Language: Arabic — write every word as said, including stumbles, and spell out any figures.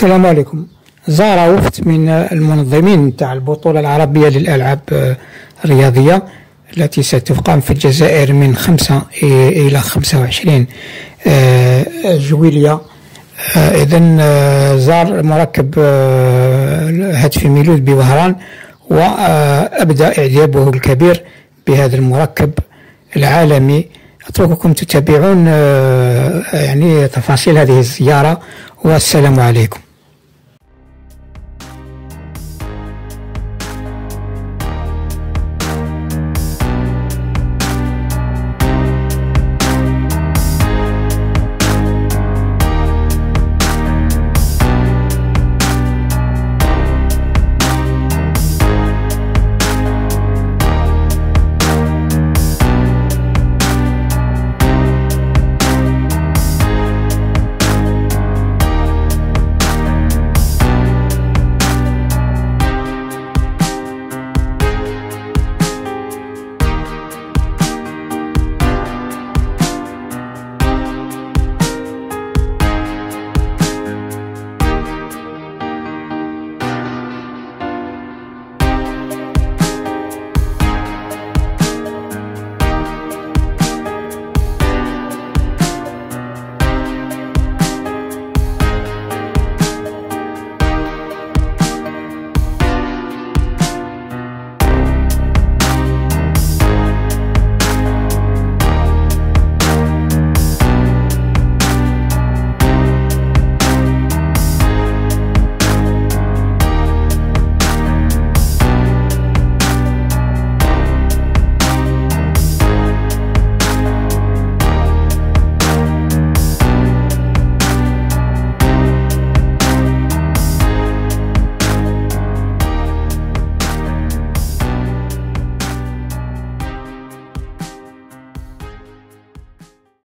السلام عليكم. زار وفد من المنظمين تاع البطولة العربية للألعاب الرياضية التي ستقام في الجزائر من خمسة إلى خمسة وعشرين جويلية. إذن زار مركب هاتف ميلود بوهران، وأبدأ إعجابه الكبير بهذا المركب العالمي. أترككم تتابعون يعني تفاصيل هذه الزيارة، والسلام عليكم.